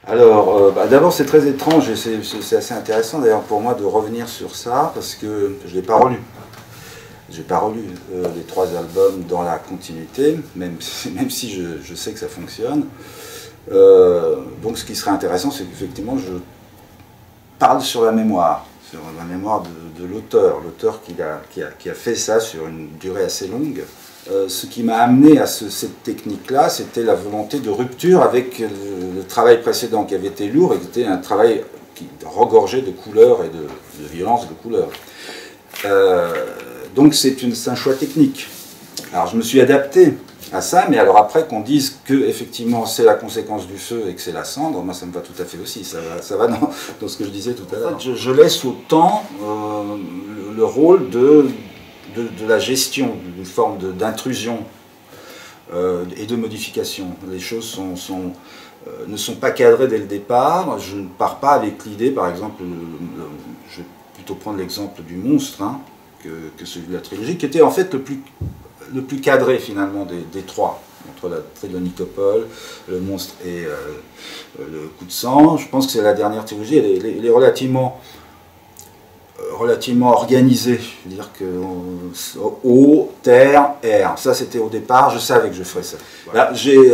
Alors, d'abord c'est très étrange et c'est assez intéressant d'ailleurs pour moi de revenir sur ça parce que je ne l'ai pas relu. J'ai pas relu les 3 albums dans la continuité, même si je sais que ça fonctionne. Donc ce qui serait intéressant, c'est qu'effectivement je parle sur la mémoire de l'auteur, qui a fait ça sur une durée assez longue. Ce qui m'a amené à cette technique-là, c'était la volonté de rupture avec le travail précédent qui avait été lourd et qui était un travail qui regorgeait de couleurs et de violence de couleurs. Donc c'est un choix technique. Alors je me suis adapté à ça, mais alors après qu'on dise que effectivement c'est la conséquence du feu et que c'est la cendre, moi ça me va tout à fait aussi, ça va dans ce que je disais tout à l'heure. Je laisse au temps le rôle de la gestion, d'une forme d'intrusion et de modification. Les choses ne sont pas cadrées dès le départ, je ne pars pas avec l'idée, par exemple, je vais plutôt prendre l'exemple du monstre, hein, que celui de la trilogie, qui était en fait le plus cadré finalement des 3, entre la Trilonicopole, le monstre et le coup de sang. Je pense que c'est la dernière trilogie, elle est relativement organisée. Je veux dire que eau, terre, air. Ça c'était au départ, je savais que je ferais ça. Là,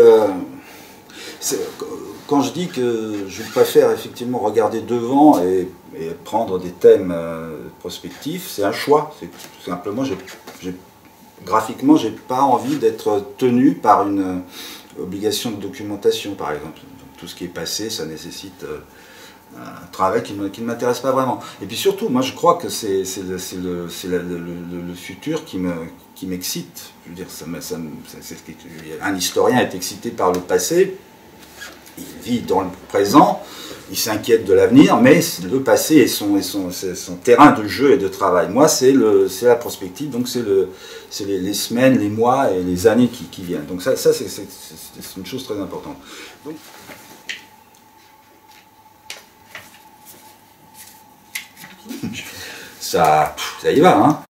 quand je dis que je préfère effectivement regarder devant et prendre des thèmes prospectifs, c'est un choix. C'est tout simplement, graphiquement, j'ai pas envie d'être tenu par une obligation de documentation, par exemple. Donc, tout ce qui est passé, ça nécessite un travail qui ne m'intéresse pas vraiment. Et puis surtout, moi je crois que c'est le futur qui m'excite. Je veux dire, un historien est excité par le passé, il vit dans le présent, il s'inquiète de l'avenir, mais le passé est son terrain de jeu et de travail. Moi, c'est la prospective, donc c'est les semaines, les mois et les années qui viennent. Donc ça c'est une chose très importante. Donc, ça y va, hein.